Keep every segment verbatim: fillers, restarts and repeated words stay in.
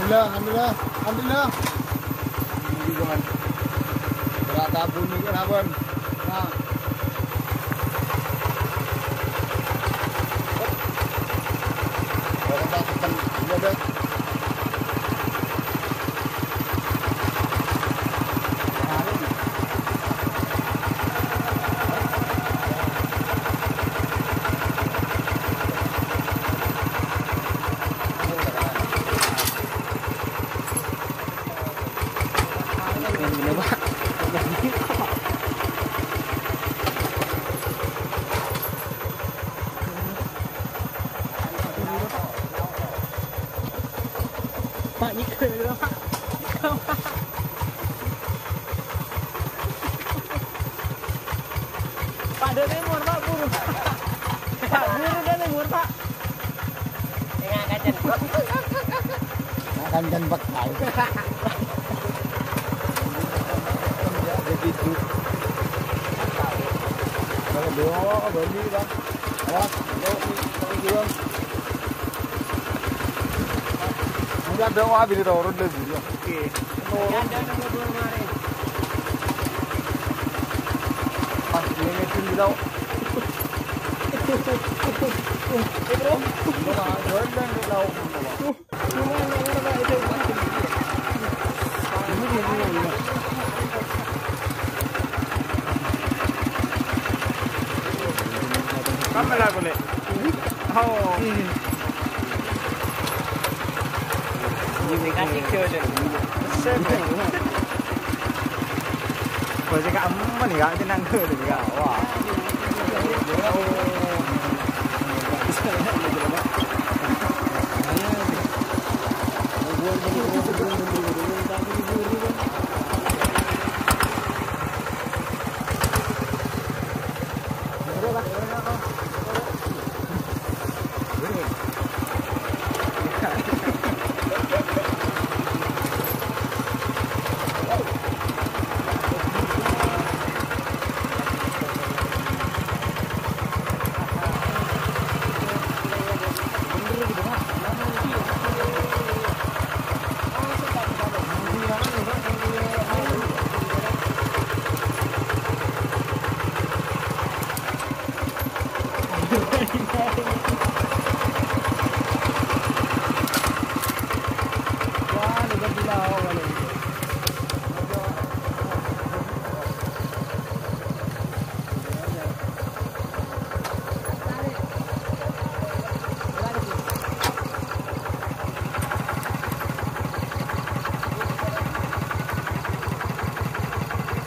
Alhamdulillah, alhamdulillah, alhamdulillah. Ini kawan. Berat tabun ni kan abang. Ha. Kalau tak tekan dia dah. Pak ni ke dia Pak. Pak dia lemur Pak buru. Pak buru dia lemur Pak. Tengah kacan. Makan dan pakai. Jadi tu. Kalau dua beli bang. Awas, dua ni dua. Dia doa bila orang dah beli. Okey. Yang dah nombor dua mari. Pas dia ni sini dah. Bro, mana jual dan dah. Cuma nak nak itu. Ini dia ni. Kamera boleh. Oh. Ini kasih ke je. Sebab. Kau cakap aman ni, kau tenang ke dia? Wah.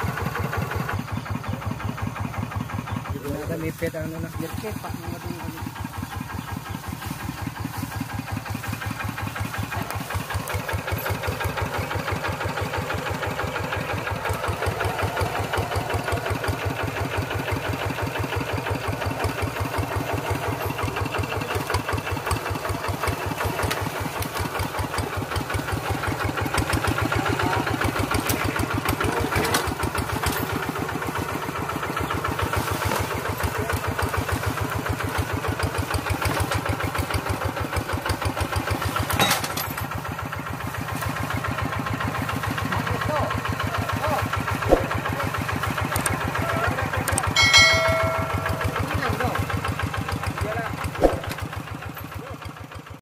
Nipet ang nuna. Nipet pa.